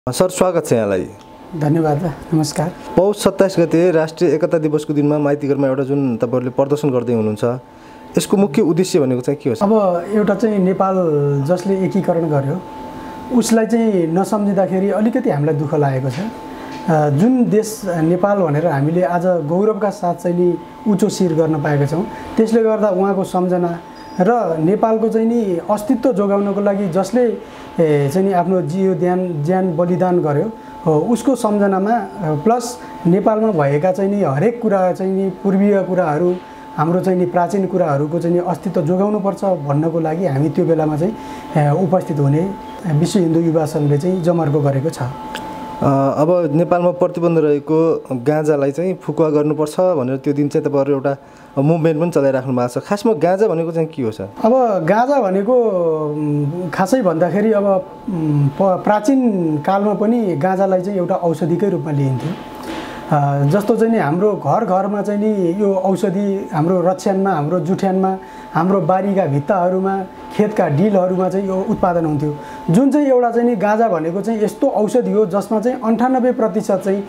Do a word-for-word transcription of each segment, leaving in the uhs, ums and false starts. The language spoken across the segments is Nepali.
सर स्वागत छ यहाँलाई। धन्यवाद। नमस्कार। पौष सत्ताइस गते राष्ट्रिय एकता दिवसको दिनमा माइतीघरमा एउटा जुन तपाईहरुले प्रदर्शन गर्दै हुनुहुन्छ, यसको मुख्य उद्देश्य भनेको चाहिँ के हो? अब एउटा चाहिँ नेपाल जसले एकीकरण गर्यो उसलाई चाहिँ नसम्झिँदाखेरि अलिकति हामीलाई दुःख लागेको छ। जुन देश नेपाल भनेर हामीले आज गौरवका साथ चाहिँ नि उच्च शिर गर्न पाएका छौँ, त्यसले गर्दा उहाँको सम्झना र नेपालको चाहिँ नि अस्तित्व जोगाउनको लागि जसले चाहिँ नि आफ्नो जियो ज्यान ज्यान बलिदान गर्यो उसको सम्झनामा प्लस नेपालमा भएका चाहिँ नि हरेक कुरा चाहिँ नि पूर्वीय कुराहरू हाम्रो चाहिँ नि प्राचीन कुराहरूको चाहिँ नि अस्तित्व जोगाउनुपर्छ भन्नको लागि हामी त्यो बेलामा चाहिँ उपस्थित हुने विश्व हिन्दू युवा सङ्घले चाहिँ जमर्को गरेको छ। अब नेपालमा प्रतिबन्ध रहेको गाँजालाई चाहिँ फुकुवा गर्नुपर्छ भनेर त्यो दिन चाहिँ तपाईहरु एउटा मुभमेन्ट पनि चलाइराख्नु भएको छ। खासमा गाँजा भनेको चाहिँ के हो सर? अब गाँजा भनेको खासै भन्दाखेरि अब प्राचीन कालमा पनि गाँजालाई चाहिँ एउटा औषधिकै रूपमा लिइन्थ्यो। जस्तो चाहिँ नि हाम्रो घर घरमा चाहिँ नि यो औषधि हाम्रो रक्षानमा, हाम्रो जुठ्यानमा, हाम्रो बारीका भित्ताहरूमा, खेतका डिलहरूमा चाहिँ यो उत्पादन हुन्थ्यो। जुन चाहिँ एउटा चाहिँ नि गाँजा भनेको चाहिँ यस्तो औषधि हो जसमा चाहिँ अन्ठानब्बे प्रतिशत चाहिँ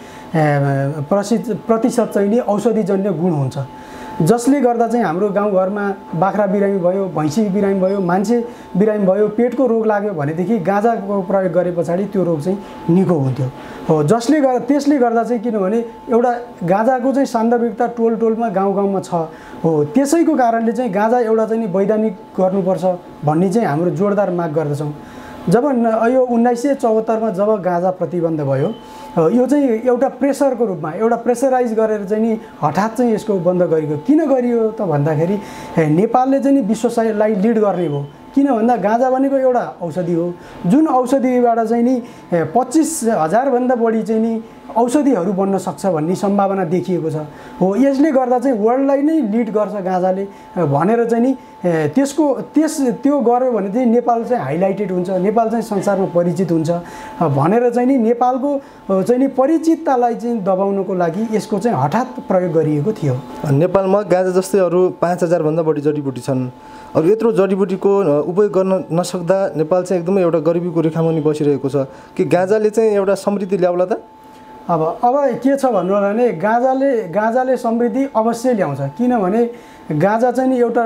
प्रतिशत चाहिँ नि औषधिजन्य गुण हुन्छ, जसले गर्दा चाहिँ हाम्रो गाउँघरमा बाख्रा बिरामी भयो, भैँसी बिरामी भयो, मान्छे बिरामी भयो, पेटको रोग लाग्यो भनेदेखि गाँजाको प्रयोग गरे पछाडि त्यो रोग चाहिँ निको हुन्थ्यो। हो जसले गर्दा त्यसले गर्दा चाहिँ किनभने एउटा गाँजाको चाहिँ सान्दर्भिकता टोल टोलमा गाउँ गाउँमा छ। हो त्यसैको कारणले चाहिँ गाँजा एउटा चाहिँ वैधानिक गर्नुपर्छ भन्ने चाहिँ हाम्रो जोरदार माग गर्दछौँ। जब यो उन्नाइस सय चौहत्तरमा जब गाँजा प्रतिबन्ध भयो, यो चाहिँ एउटा प्रेसरको रूपमा एउटा प्रेसराइज गरेर चाहिँ नि हठात चाहिँ यसको बन्द गरियो। किन गरियो त भन्दाखेरि नेपालले चाहिँ नि विश्वलाई लिड गर्ने हो। किन भन्दा गाँजा भनेको एउटा औषधि हो, जुन औषधिबाट चाहिँ नि पच्चिस हजारभन्दा बढी चाहिँ नि औषधिहरू बन्न सक्छ भन्ने सम्भावना देखिएको छ। हो यसले गर्दा चाहिँ वर्ल्डलाई नै लिड गर्छ गाँजाले भनेर चाहिँ नि त्यसको त्यस त्यो गर्यो भने चाहिँ नेपाल चाहिँ हाइलाइटेड हुन्छ, नेपाल चाहिँ संसारमा परिचित हुन्छ भनेर चाहिँ नि नेपालको चाहिँ नि परिचिततालाई चाहिँ दबाउनको लागि यसको चाहिँ हठात प्रयोग गरिएको थियो। नेपालमा गाँजा जस्तै अरू पाँच हजारभन्दा बढी जडीबुटी छन्। अब यत्रो जडीबुटीको उपयोग गर्न नसक्दा नेपाल चाहिँ एकदमै एउटा गरिबीको रेखामुनि बसिरहेको छ कि गाँजाले चाहिँ एउटा समृद्धि ल्याउला त? अब अब के छ भन्नु भने गाँजाले गाँजाले समृद्धि अवश्य ल्याउँछ। किनभने गाँजा चाहिँ नि एउटा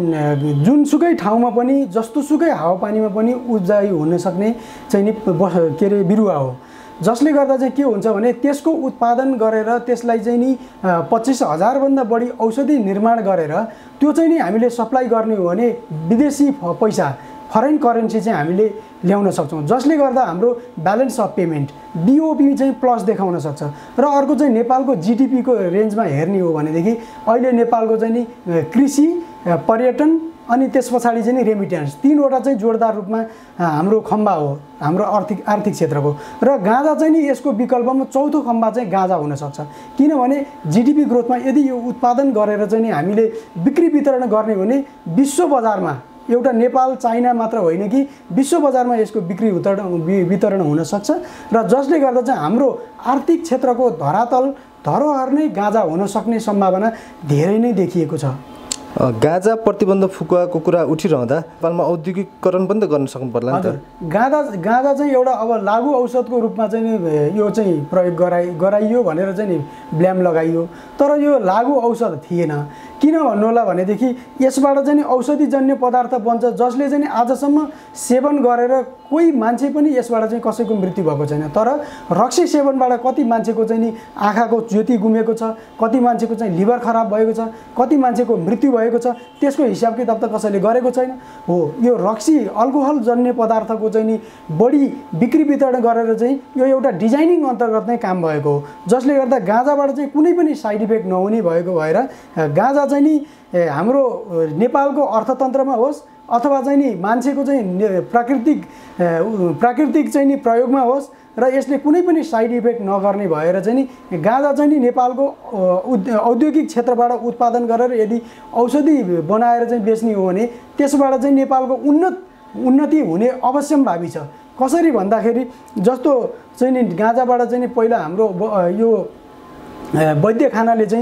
जुनसुकै ठाउँमा पनि जस्तोसुकै हावापानीमा पनि उब्जाइ हुन सक्ने चाहिँ नि के अरे बिरुवा हो, जसले गर्दा चाहिँ के हुन्छ भने त्यसको उत्पादन गरेर त्यसलाई चाहिँ नि पच्चिस हजारभन्दा बढी औषधि निर्माण गरेर त्यो चाहिँ नि हामीले सप्लाई गर्ने हो भने विदेशी पैसा फरेन करेन्सी चाहिँ हामीले ल्याउन सक्छौँ, जसले गर्दा हाम्रो ब्यालेन्स अफ पेमेन्ट बिओपी चाहिँ प्लस देखाउन सक्छ। र अर्को चाहिँ नेपालको जिडिपीको रेन्जमा हेर्ने हो भनेदेखि अहिले नेपालको चाहिँ नि कृषि, पर्यटन अनि त्यस पछाडि चाहिँ नि रेमिट्यान्स तीनवटा चाहिँ जोरदार रूपमा हाम्रो खम्बा हो हाम्रो आर्थिक आर्थिक क्षेत्रको। र गाँजा चाहिँ नि यसको विकल्पमा चौथो खम्बा चाहिँ गाँजा हुनसक्छ। किनभने जिडिपी ग्रोथमा यदि यो उत्पादन गरेर चाहिँ नि हामीले बिक्री वितरण गर्ने हो भने विश्व बजारमा एउटा नेपाल चाइना मात्र होइन कि विश्व बजारमा यसको बिक्री वितरण वितरण हुनसक्छ र जसले गर्दा चाहिँ हाम्रो आर्थिक क्षेत्रको धरातल धरोहर नै गाँजा हुन सक्ने सम्भावना धेरै नै देखिएको छ। गाँजा प्रतिबन्ध फुकुवाको कुरा उठिरहँदा नेपालमा औद्योगिकरण पनि त गर्न सक्नु पर्ला नि त? गाँजा गाँजा चाहिँ एउटा अब लागु औषधको रूपमा चाहिँ नि यो चाहिँ प्रयोग गराइ गराइयो भनेर चाहिँ नि ब्ल्याम लगाइयो, तर यो लागु औषध थिएन। किन भन्नु होला भनेदेखि यसबाट चाहिँ नि औषधिजन्य पदार्थ बन्छ जसले चाहिँ नि आजसम्म सेवन गरेर कोही मान्छे पनि यसबाट चाहिँ कसैको मृत्यु भएको छैन। तर रक्सी सेवनबाट कति मान्छेको चाहिँ नि आँखाको ज्योति गुमेको छ, कति मान्छेको चाहिँ लिभर खराब भएको छ, कति मान्छेको मृत्यु भएको छ, त्यसको हिसाब किताब त कसैले गरेको छैन। हो यो रक्सी अल्कोहल जन्य पदार्थको चाहिँ नि बढी बिक्री वितरण गरेर चाहिँ यो एउटा डिजाइनिङ अन्तर्गत नै काम भएको हो, जसले गर्दा गाँजाबाट चाहिँ कुनै पनि साइड इफेक्ट नहुने भएको भएर गाँजा चाहिँ नि हाम्रो नेपालको अर्थतन्त्रमा होस् अथवा चाहिँ नि मान्छेको चाहिँ प्राकृतिक प्राकृतिक चाहिँ नि प्रयोगमा होस् र यसले कुनै पनि साइड इफेक्ट नगर्ने भएर चाहिँ नि गाँजा चाहिँ नि नेपालको औद्योगिक क्षेत्रबाट उत्पादन गरेर यदि औषधि बनाएर चाहिँ बेच्ने हो भने त्यसबाट चाहिँ नेपालको उन्नत उन्नति हुने अवश्यम्भावी छ। कसरी भन्दाखेरि जस्तो चाहिँ नि गाँजाबाट चाहिँ नि पहिला हाम्रो यो वैद्य खानाले चाहिँ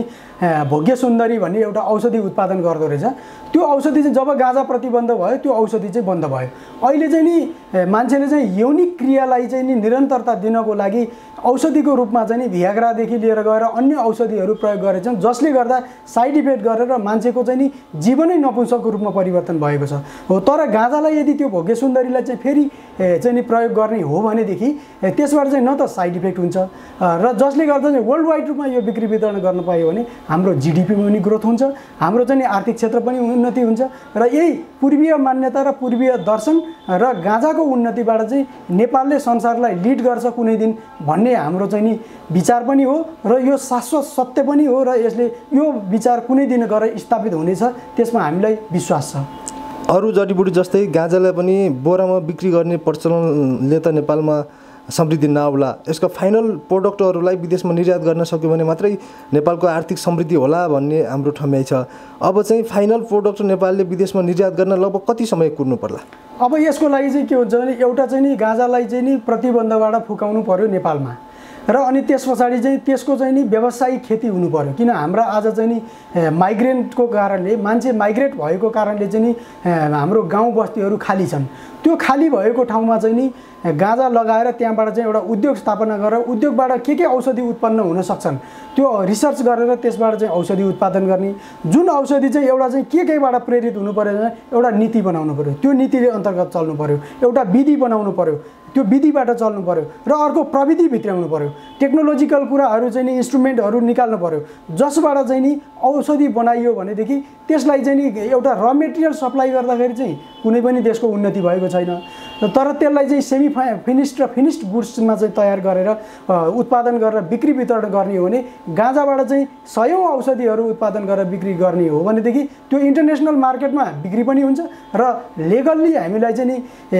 भोग्य सुन्दरी भन्ने एउटा औषधि उत्पादन गर्दो रहेछ। त्यो औषधि चाहिँ जब गाँजा प्रतिबन्ध भयो त्यो औषधि चाहिँ बन्द भयो। अहिले चाहिँ नि मान्छेले चाहिँ यौनिक क्रियालाई चाहिँ नि निरन्तरता दिनको लागि औषधिको रूपमा चाहिँ नि भियाग्रादेखि लिएर गएर अन्य औषधिहरू प्रयोग गरेछन्, जसले गर्दा साइड इफेक्ट गरेर मान्छेको चाहिँ नि जीवनै नपुंसकको रूपमा परिवर्तन भएको छ। हो तर गाँजालाई यदि त्यो भोग्य सुन्दरीलाई चाहिँ फेरि चाहिँ नि प्रयोग गर्ने हो भनेदेखि त्यसबाट चाहिँ न त साइड इफेक्ट हुन्छ र जसले गर्दा चाहिँ वर्ल्ड वाइड रूपमा यो बिक्री वितरण गर्न पायो भने हाम्रो जिडिपीमा पनि ग्रोथ हुन्छ, हाम्रो चाहिँ आर्थिक क्षेत्र पनि उन्नति हुन्छ र यही पूर्वीय मान्यता र पूर्वीय दर्शन र गाँजाको उन्नतिबाट चाहिँ नेपालले संसारलाई लिड गर्छ कुनै दिन भन्ने हाम्रो चाहिँ नि विचार पनि हो र यो शाश्वत सत्य पनि हो र यसले यो विचार कुनै दिन गएर स्थापित हुनेछ, त्यसमा हामीलाई विश्वास छ। अरू जडीबुटी जस्तै गाँजालाई पनि बोरामा बिक्री गर्ने प्रचलनले त नेपालमा समृद्धि नआउला, यसको फाइनल प्रोडक्टहरूलाई विदेशमा निर्यात गर्न सक्यो भने मात्रै नेपालको आर्थिक समृद्धि होला भन्ने हाम्रो ठम्याइ छ। अब चाहिँ फाइनल प्रोडक्ट नेपालले विदेशमा निर्यात गर्न लगभग कति समय कुर्नु पर्ला? अब यसको लागि चाहिँ के हुन्छ भने एउटा चाहिँ नि गाँजालाई चाहिँ नि प्रतिबन्धबाट फुकाउनु पर्यो नेपालमा र अनि त्यस पछाडि चाहिँ त्यसको चाहिँ नि व्यावसायिक खेती हुनु पर्यो। किन हाम्रा आज चाहिँ नि माइग्रेन्टको कारणले मान्छे माइग्रेट भएको कारणले चाहिँ नि हाम्रो गाउँ बस्तीहरू खाली छन्। त्यो खाली भएको ठाउँमा चाहिँ नि गाँजा लगाएर त्यहाँबाट चाहिँ एउटा उद्योग स्थापना गरेर उद्योगबाट के के औषधि उत्पन्न हुन सक्छन् त्यो रिसर्च गरेर त्यसबाट चाहिँ औषधि उत्पादन गर्ने। जुन औषधि चाहिँ एउटा चाहिँ के केबाट प्रेरित हुनु पर्यो भने एउटा नीति बनाउनु पर्यो, त्यो नीतिले अन्तर्गत चल्नु पर्यो, एउटा विधि बनाउनु पर्यो, त्यो विधिबाट चल्नु पर्यो र अर्को प्रविधि भित्राउनु पर्यो, टेक्नोलोजिकल कुराहरू चाहिँ नि इन्स्ट्रुमेन्टहरू निकाल्नु पर्यो जसबाट चाहिँ नि औषधि बनाइयो भनेदेखि त्यसलाई चाहिँ नि एउटा र मेटेरियल सप्लाई गर्दाखेरि चाहिँ कुनै पनि देशको उन्नति भएको छैन। तर त्यसलाई चाहिँ सेमी फिनिस्ड र फिनिस्ड गुड्समा चाहिँ तयार गरेर उत्पादन गरेर बिक्री वितरण गर्ने हो भने गाँजाबाट चाहिँ सयौँ औषधिहरू उत्पादन गरेर बिक्री गर्ने हो भनेदेखि त्यो इन्टरनेसनल मार्केटमा बिक्री पनि हुन्छ र लेगल्ली हामीलाई चाहिँ नि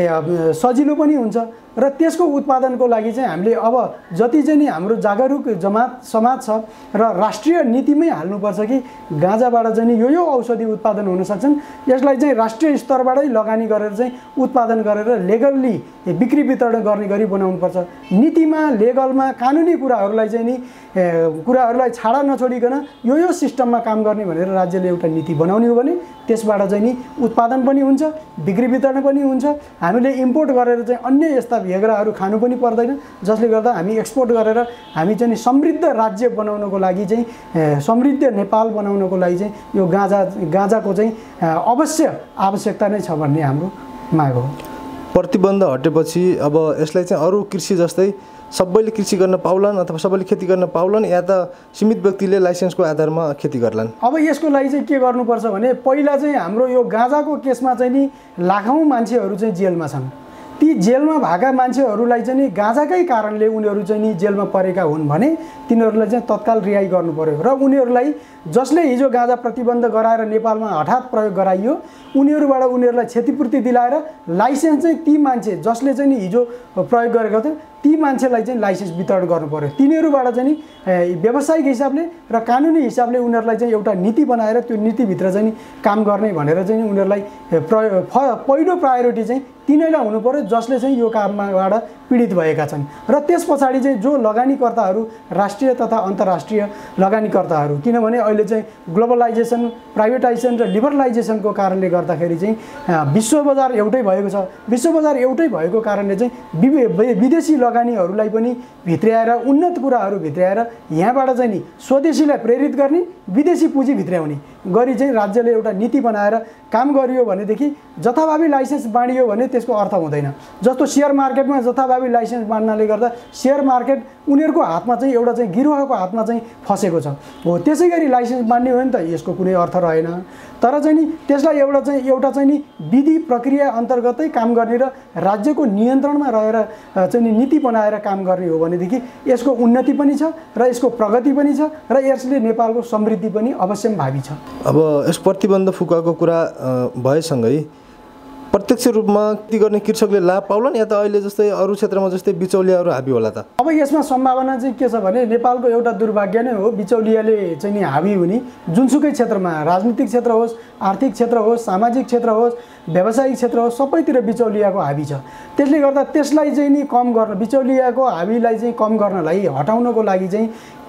सजिलो पनि हुन्छ र त्यसको उत्पादनको लागि चाहिँ हामीले अब जति चाहिँ नि हाम्रो जागरुक जमात समाज छ र राष्ट्रिय नीतिमै हाल्नुपर्छ कि गाँजाबाट चाहिँ नि यो यो औषधि उत्पादन हुन सक्छन्, यसलाई चाहिँ राष्ट्रिय स्तरबाटै लगानी गरेर चाहिँ उत्पादन गरेर लेगल्ली बिक्री वितरण गर्ने गरी बनाउनुपर्छ। नीतिमा लेगलमा कानुनी कुराहरूलाई चाहिँ नि कुराहरूलाई छाडा नछोडिकन यो यो सिस्टममा काम गर्ने भनेर राज्यले एउटा नीति बनाउने हो भने त्यसबाट चाहिँ नि उत्पादन पनि हुन्छ, बिक्री वितरण पनि हुन्छ। हामीले इम्पोर्ट गरेर चाहिँ अन्य यस्ता भेग्राहरू खानु पनि पर्दैन, जसले गर्दा हामी एक्सपोर्ट गरेर हामी चाहिँ समृद्ध राज्य बनाउनको लागि चाहिँ समृद्ध नेपाल बनाउनको लागि चाहिँ यो गाँजा गाँजाको चाहिँ अवश्य आवश्यकता नै छ भन्ने हाम्रो माग हो। प्रतिबन्ध हटेपछि अब यसलाई चाहिँ अरू कृषि जस्तै सबैले कृषि गर्न पाउलान् अथवा सबैले खेती गर्न पाउलान् या त सीमित व्यक्तिले लाइसेन्सको आधारमा खेती गर्लान्? अब यसको लागि चाहिँ के गर्नुपर्छ भने पहिला चाहिँ हाम्रो यो गाँजाको केसमा चाहिँ नि लाखौँ मान्छेहरू चाहिँ जेलमा छन्। ती जेलमा भएका मान्छेहरूलाई चाहिँ नि गाँजाकै कारणले उनीहरू चाहिँ नि जेलमा परेका हुन् भने तिनीहरूलाई चाहिँ तत्काल रिहाई गर्नु पर्यो र उनीहरूलाई जसले हिजो गाँजा प्रतिबन्ध गराएर नेपालमा हठात प्रयोग गराइयो उनीहरूबाट उनीहरूलाई क्षतिपूर्ति दिलाएर लाइसेन्स चाहिँ ती मान्छे जसले चाहिँ नि हिजो प्रयोग गरेको थियो ती मान्छेलाई चाहिँ लाइसेन्स वितरण गर्नु पर्यो। तिनीहरूबाट चाहिँ नि व्यावसायिक हिसाबले र कानुनी हिसाबले उनीहरूलाई चाहिँ एउटा नीति बनाएर त्यो नीतिभित्र चाहिँ नि काम गर्ने भनेर चाहिँ उनीहरूलाई प्रयोग पहिलो प्रायोरिटी चाहिँ तिनैलाई हुनु पर्यो जसले चाहिँ यो कामबाट पीडित भएका छन् र त्यस पछाडि चाहिँ जो लगानीकर्ताहरू राष्ट्रिय तथा अन्तर्राष्ट्रिय लगानीकर्ताहरू, किनभने अहिले चाहिँ ग्लोबलाइजेसन प्राइभेटाइजेसन र लिबरलाइजेसनको कारणले गर्दाखेरि चाहिँ विश्व बजार एउटै भएको छ। विश्व बजार एउटै भएको कारणले चाहिँ विदेशी लगानीहरूलाई पनि भित्र्याएर उन्नत कुराहरू भित्र्याएर यहाँबाट चाहिँ नि स्वदेशीलाई प्रेरित गर्ने विदेशी पुँजी भित्र्याउने गरी चाहिँ राज्यले एउटा नीति बनाएर काम गरियो भनेदेखि जथाभावी लाइसेन्स बाँडियो भने त्यसको अर्थ हुँदैन। जस्तो सेयर मार्केटमा जथाभावी लाइसेन्स बाँड्नाले गर्दा सेयर मार्केट उनीहरूको हातमा चाहिँ एउटा चाहिँ गिरोहको हातमा चाहिँ फसेको छ। हो त्यसै गरी लाइसेन्स बाँड्ने हो भने त यसको कुनै अर्थ रहेन। तर चाहिँ नि त्यसलाई एउटा चाहिँ एउटा चाहिँ नि विधि प्रक्रिया अन्तर्गतै काम गर्ने र राज्यको नियन्त्रणमा रहेर चाहिँ नि नीति बनाएर काम गर्ने हो भनेदेखि यसको उन्नति पनि छ र यसको प्रगति पनि छ र यसले नेपालको समृद्धि पनि अवश्य भावी छ। अब यस प्रतिबन्ध फुकाएको कुरा भएसँगै प्रत्यक्ष रूपमा खेती गर्ने कृषकले लाभ पाउलान् या त अहिले जस्तै अरू क्षेत्रमा जस्तै बिचौलियाहरू हाबी होला त? अब यसमा सम्भावना चाहिँ के छ भने नेपालको एउटा दुर्भाग्य नै हो बिचौलियाले चाहिँ नि हाबी हुने। जुनसुकै क्षेत्रमा राजनीतिक क्षेत्र होस्, आर्थिक क्षेत्र होस्, सामाजिक क्षेत्र होस्, व्यावसायिक क्षेत्र होस्, सबैतिर बिचौलियाको हाबी छ। त्यसले गर्दा त्यसलाई चाहिँ नि कम गर्न बिचौलियाको हाबीलाई चाहिँ कम गर्नलाई हटाउनको लागि चाहिँ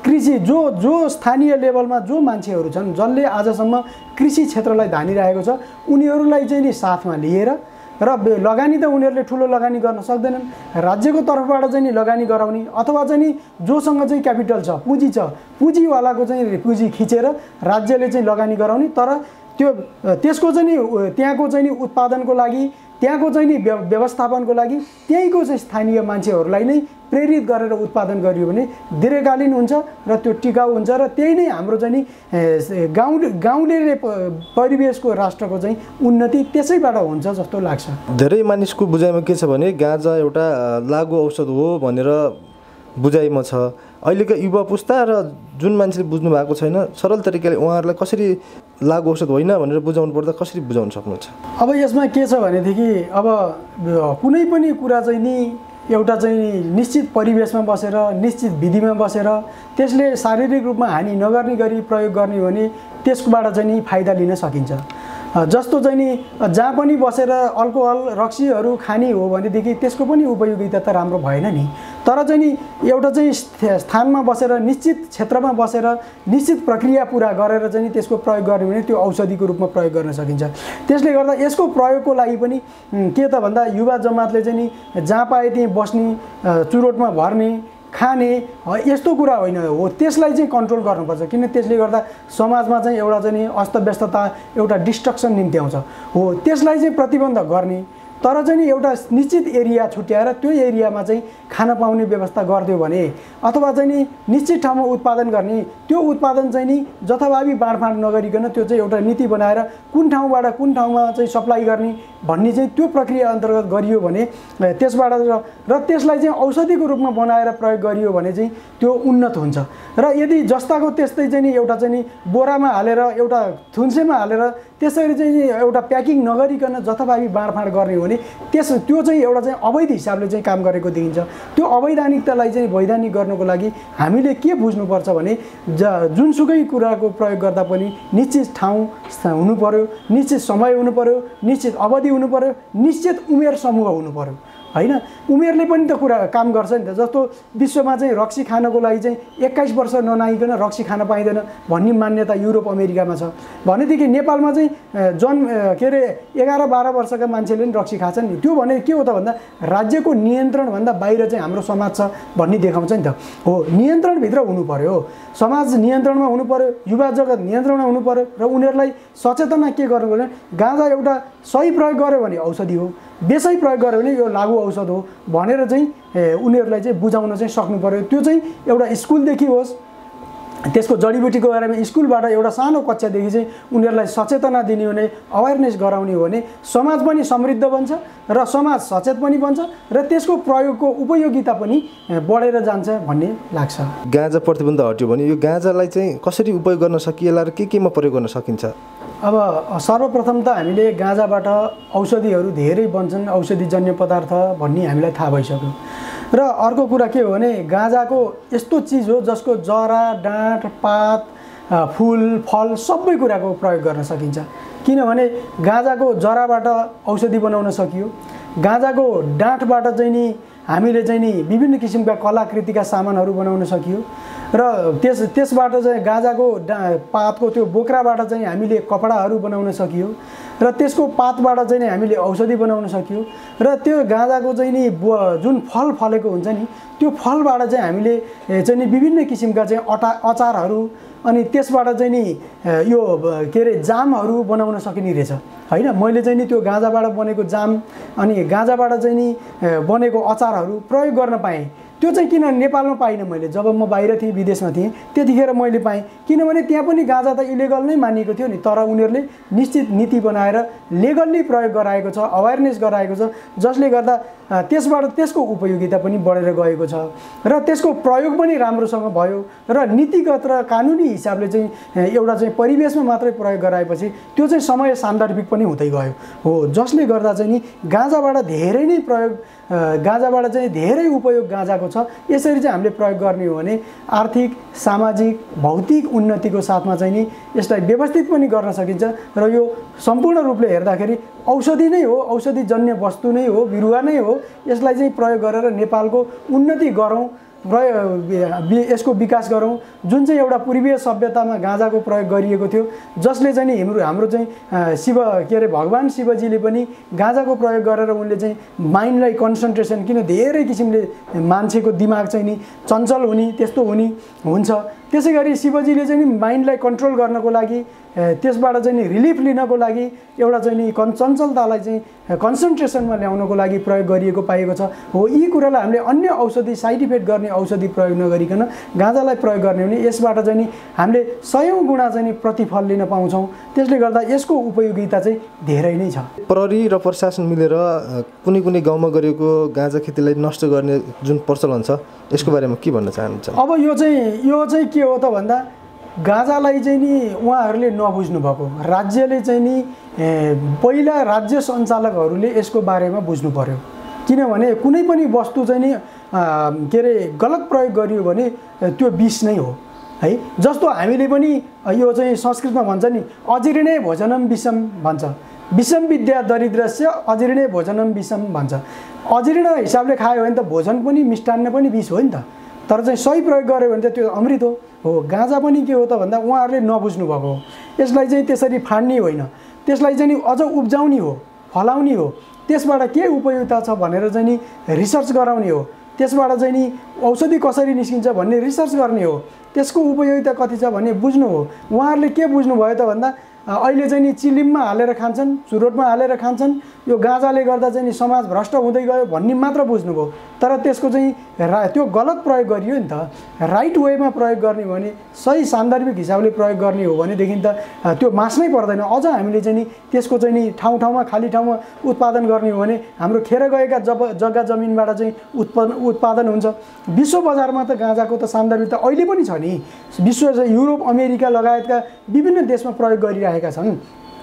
कृषि जो जो स्थानीय लेभलमा जो मान्छेहरू छन् जसले आजसम्म कृषि क्षेत्रलाई धानिरहेको छ उनीहरूलाई चाहिँ नि साथमा लिएर र लगानी त उनीहरूले ठुलो लगानी गर्न सक्दैनन्, राज्यको तर्फबाट चाहिँ नि लगानी गराउने अथवा चाहिँ नि जोसँग चाहिँ क्यापिटल छ, पुँजी छ, पुँजीवालाको चाहिँ पुँजी खिचेर राज्यले चाहिँ लगानी गराउने। तर त्यो त्यसको चाहिँ नि त्यहाँको चाहिँ नि उत्पादनको लागि, त्यहाँको चाहिँ नि व्यवस्थापनको लागि त्यहीँको चाहिँ स्थानीय मान्छेहरूलाई नै प्रेरित गरेर उत्पादन गरियो भने दीर्घकालीन हुन्छ र त्यो टिकाउ हुन्छ र त्यही नै हाम्रो चाहिँ नि गाउँ गाउँले परिवेशको राष्ट्रको चाहिँ उन्नति त्यसैबाट हुन्छ जस्तो लाग्छ। धेरै मानिसको बुझाइमा के छ भने गाँजा एउटा लागु औषध हो भनेर बुझाइमा छ। अहिलेको युवा पुस्ता र जुन मान्छेले बुझ्नु भएको छैन सरल तरिकाले उहाँहरूलाई कसरी लागु औषध होइन भनेर बुझाउनु पर्दा कसरी बुझाउन सक्नुहुन्छ? अब यसमा के छ भनेदेखि अब कुनै पनि कुरा चाहिँ नि एउटा चाहिँ निश्चित परिवेशमा बसेर निश्चित विधिमा बसेर त्यसले शारीरिक रूपमा हानि नगर्ने गरी प्रयोग गर्ने हो भने त्यसबाट चाहिँ नि फाइदा लिन सकिन्छ। जस्तो चाहिँ नि जहाँ पनि बसेर अल्कोहल रक्सीहरू खाने हो भनेदेखि त्यसको पनि उपयोगिता त राम्रो भएन नि। तर चाहिँ नि एउटा चाहिँ स्थानमा बसेर निश्चित क्षेत्रमा बसेर निश्चित प्रक्रिया पुरा गरेर चाहिँ त्यसको प्रयोग गर्ने भने त्यो औषधिको रूपमा प्रयोग गर्न सकिन्छ। त्यसले गर्दा यसको प्रयोगको लागि पनि के त भन्दा युवा जमातले चाहिँ नि जहाँ पाए त्यहीँ बस्ने, चुरोटमा भर्ने, खाने यस्तो कुरा होइन हो, त्यसलाई चाहिँ कन्ट्रोल गर्नुपर्छ। किन त्यसले गर्दा समाजमा चाहिँ एउटा चाहिँ नि अस्तव्यस्तता, एउटा डिस्ट्रक्सन निम्ति आउँछ हो, त्यसलाई चाहिँ प्रतिबन्ध गर्ने। तर चाहिँ नि एउटा निश्चित एरिया छुट्याएर त्यो एरियामा चाहिँ खान पाउने व्यवस्था गरिदियो भने अथवा चाहिँ नि निश्चित ठाउँमा उत्पादन गर्ने, त्यो उत्पादन चाहिँ नि जथाभावी बाँडफाँड नगरिकन त्यो चाहिँ एउटा नीति बनाएर कुन ठाउँबाट कुन ठाउँमा चाहिँ सप्लाई गर्ने भन्ने चाहिँ त्यो प्रक्रिया अन्तर्गत गरियो भने त्यसबाट र त्यसलाई चाहिँ औषधिको रूपमा बनाएर प्रयोग गरियो भने चाहिँ त्यो उन्नत हुन्छ। र यदि जस्ताको त्यस्तै चाहिँ नि एउटा चाहिँ नि बोरामा हालेर एउटा थुन्सेमा हालेर त्यसरी चाहिँ एउटा प्याकिङ नगरिकन जथाभावी बाँडफाँड गर्ने हो भने त्यस त्यो चाहिँ एउटा चाहिँ अवैध हिसाबले चाहिँ काम गरेको देखिन्छ। त्यो अवैधानिकतालाई चाहिँ वैधानिक गर्नको लागि हामीले के बुझ्नुपर्छ भने ज जुनसुकै कुराको प्रयोग गर्दा पनि निश्चित ठाउँ हुनु पर्यो, निश्चित समय हुनु पर्यो, निश्चित अवधि हुनु पर्यो, निश्चित उमेर समूह हुनु पर्यो होइन। उमेरले पनि त कुरा काम गर्छ नि त। जस्तो विश्वमा चाहिँ रक्सी खानको लागि चाहिँ एक्काइस वर्ष ननाइकन रक्सी खान पाइँदैन भन्ने मान्यता युरोप अमेरिकामा छ भनेदेखि नेपालमा चाहिँ जन्म के अरे एघार बाह्र वर्षका मान्छेले पनि रक्सी खान्छन् नि। त्यो भने के हो त भन्दा राज्यको नियन्त्रणभन्दा बाहिर चाहिँ हाम्रो समाज छ भन्ने देखाउँछ नि त। हो, नियन्त्रणभित्र हुनु पर्यो, समाज नियन्त्रणमा हुनु पर्यो, युवा जगत नियन्त्रणमा हुनु पर्यो र उनीहरूलाई सचेतना के गर्नु पर्यो, गाँजा एउटा सही प्रयोग गर्यो भने औषधि हो, बेसै प्रयोग गर्यो भने यो लागु औषध हो भनेर चाहिँ उनीहरूलाई चाहिँ बुझाउन चाहिँ सक्नु पर्यो। त्यो चाहिँ एउटा स्कुलदेखि होस्, त्यसको जडीबुटीको बारेमा स्कुलबाट एउटा सानो कक्षादेखि चाहिँ उनीहरूलाई सचेतना दिने हो भने, अवेरनेस गराउने हो भने समाज पनि समृद्ध बन्छ र समाज सचेत पनि बन्छ र त्यसको प्रयोगको उपयोगिता पनि बढेर जान्छ भन्ने लाग्छ। गाँजा प्रतिबन्ध हट्यो भने यो गाँजालाई चाहिँ कसरी उपयोग गर्न सकिएला र के केमा प्रयोग गर्न सकिन्छ? अब सर्वप्रथम त हामीले गाँजाबाट औषधिहरू धेरै बन्छन्, औषधिजन्य पदार्थ भन्ने हामीलाई थाहा भइसक्यो। र अर्को कुरा के हो भने गाँजाको यस्तो चिज हो जसको जरा, डाँठ, पात, फुल, फल सबै कुराको प्रयोग गर्न सकिन्छ। किनभने गाँजाको जराबाट औषधि बनाउन सकियो, गाँजाको डाँठबाट चाहिँ नि हामीले चाहिँ नि विभिन्न किसिमका कलाकृतिका सामानहरू बनाउन सकियो र त्यस त्यसबाट चाहिँ गाँजाको डा पातको त्यो बोक्राबाट चाहिँ हामीले कपडाहरू बनाउन सकियो र त्यसको पातबाट चाहिँ नि हामीले औषधि बनाउन सकियो र त्यो गाँजाको चाहिँ नि जुन फल फलेको हुन्छ नि त्यो फलबाट चाहिँ हामीले चाहिँ नि विभिन्न किसिमका चाहिँ अटा अचारहरू अनि त्यसबाट चाहिँ नि यो के अरे जामहरू बनाउन सकिने रहेछ होइन। मैले चाहिँ नि त्यो गाँजाबाट बनेको जाम अनि गाँजाबाट चाहिँ नि बनेको अचारहरू प्रयोग गर्न पाएँ। त्यो चाहिँ किन नेपालमा पाइनँ मैले, जब म बाहिर थिएँ विदेशमा थिएँ त्यतिखेर मैले पाएँ। किनभने त्यहाँ पनि गाँजा त इलिगल नै मानिएको थियो नि, तर उनीहरूले निश्चित नीति बनाएर लिगल्ली प्रयोग गराएको छ, अवेरनेस गराएको छ, जसले गर्दा त्यसबाट त्यसको उपयोगिता पनि बढेर गएको छ र त्यसको प्रयोग पनि राम्रोसँग भयो र नीतिगत र कानुनी हिसाबले चाहिँ एउटा चाहिँ परिवेशमा मात्रै प्रयोग गराएपछि त्यो चाहिँ समय सान्दर्भिक पनि हुँदै गयो हो, जसले गर्दा चाहिँ नि गाँजाबाट धेरै नै प्रयोग गाँजाबाट चाहिँ धेरै उपयोग गाँजाको छ। यसरी चाहिँ हामीले प्रयोग गर्ने हो भने आर्थिक, सामाजिक, भौतिक उन्नतिको साथमा चाहिँ नि यसलाई व्यवस्थित पनि गर्न सकिन्छ र यो सम्पूर्ण रूपले हेर्दाखेरि औषधि नै हो, औषधिजन्य वस्तु नै हो, बिरुवा नै हो। यसलाई चाहिँ प्रयोग गरेर नेपालको उन्नति गरौँ प्रयोग यसको विकास गरौँ। जुन चाहिँ एउटा पूर्वीय सभ्यतामा गाँजाको प्रयोग गरिएको थियो, जसले चाहिँ नि हाम्रो हाम्रो चाहिँ शिव के अरे भगवान् शिवजीले पनि गाँजाको प्रयोग गरेर उनले चाहिँ माइन्डलाई कन्सन्ट्रेसन, किन धेरै किसिमले मान्छेको दिमाग चाहिँ नि चञ्चल हुने त्यस्तो हुने हुन्छ, त्यसै गरी शिवजीले चाहिँ नि माइन्डलाई कन्ट्रोल गर्नको लागि, त्यसबाट चाहिँ नि रिलिफ लिनको लागि, एउटा चाहिँ नि कन् चञ्चलतालाई चाहिँ कन्सन्ट्रेसनमा ल्याउनको लागि प्रयोग गरिएको पाएको छ। हो, यी कुरालाई हामीले अन्य औषधि साइड इफेक्ट गर्ने औषधि प्रयोग नगरिकन गाँजालाई प्रयोग गर्ने भने यसबाट चाहिँ नि हामीले सयौँ गुणा चाहिँ नि प्रतिफल लिन पाउँछौँ। त्यसले गर्दा यसको उपयोगिता चाहिँ धेरै नै छ। प्रहरी र प्रशासन मिलेर कुनै कुनै गाउँमा गरेको गाँजा खेतीलाई नष्ट गर्ने जुन प्रचलन छ, यसको बारेमा के भन्न चाहनुहुन्छ? अब यो चाहिँ यो चाहिँ के हो त भन्दा, गाँजालाई चाहिँ नि उहाँहरूले नबुझ्नु भएको, राज्यले चाहिँ नि पहिला राज्य सञ्चालकहरूले यसको बारेमा बुझ्नु पर्यो। किनभने कुनै पनि वस्तु चाहिँ नि के अरे गलत प्रयोग गरियो भने त्यो विष नै हो है। जस्तो हामीले पनि यो चाहिँ संस्कृतमा भन्छ नि, अजीर्णे भोजनम विषम भन्छ, विषम विद्या दरिद्रस्य अजीर्णे भोजनम विषम भन्छ। अजीर्ण हिसाबले खायो भने त भोजन पनि मिष्टान्न पनि विष हो नि त, तर चाहिँ सही प्रयोग गर्यो भने त त्यो अमृत हो। हो, गाँजा पनि के हो त भन्दा उहाँहरूले नबुझ्नु भएको हो। यसलाई चाहिँ त्यसरी फाड्ने होइन, त्यसलाई चाहिँ नि अझ उब्जाउने हो, फलाउने हो, त्यसबाट के उपयोगिता छ भनेर चाहिँ नि रिसर्च गराउने हो, त्यसबाट चाहिँ नि औषधि कसरी निस्किन्छ भन्ने रिसर्च गर्ने हो, त्यसको उपयोगिता कति छ भन्ने बुझ्नु हो। उहाँहरूले के बुझ्नुभयो त भन्दा अहिले चाहिँ नि चिलिममा हालेर खान्छन्, चुरोटमा हालेर खान्छन्, यो गाँजाले गर्दा चाहिँ नि समाज भ्रष्ट हुँदै गयो भन्ने मात्र बुझ्नुभयो। तर त्यसको चाहिँ रा त्यो गलत प्रयोग गरियो नि त। राइट वेमा प्रयोग गर्ने भने, सही सान्दर्भिक हिसाबले प्रयोग गर्ने हो भनेदेखि त त्यो मास्नै पर्दैन। अझ हामीले चाहिँ नि त्यसको चाहिँ नि ठाउँ ठाउँमा खाली ठाउँमा उत्पादन गर्ने हो भने हाम्रो खेर गएका जब जग्गा जमिनबाट चाहिँ उत्पादन उत्पादन हुन्छ। विश्व बजारमा त गाँजाको त सान्दर्भिकता अहिले पनि छ नि, विश्व युरोप अमेरिका लगायतका विभिन्न देशमा प्रयोग गरिरहेका छन्।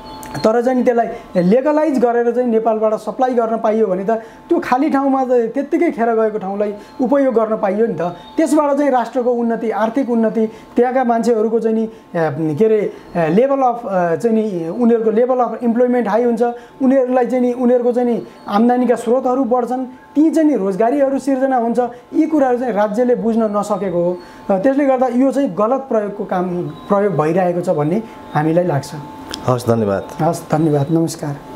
तर चाहिँ त्यसलाई लेगलाइज गरेर चाहिँ नेपालबाट सप्लाई गर्न पाइयो भने त त्यो खाली ठाउँमा त त्यत्तिकै खेर गएको ठाउँलाई उपयोग गर्न पाइयो नि त। त्यसबाट चाहिँ राष्ट्रको उन्नति, आर्थिक उन्नति, त्यहाँका मान्छेहरूको चाहिँ नि के अरे लेभल अफ चाहिँ नि उनीहरूको लेभल अफ इम्प्लोइमेन्ट हाई हुन्छ, उनीहरूलाई चाहिँ नि उनीहरूको चाहिँ नि आम्दानीका स्रोतहरू बढ्छन्, ती चाहिँ नि रोजगारीहरू सिर्जना हुन्छ। यी कुराहरू चाहिँ राज्यले बुझ्न नसकेको हो। त्यसले गर्दा यो चाहिँ गलत प्रयोगको काम प्रयोग भइरहेको छ भन्ने हामीलाई लाग्छ। हस्, धन्यवाद। हस्, धन्यवाद, नमस्कार।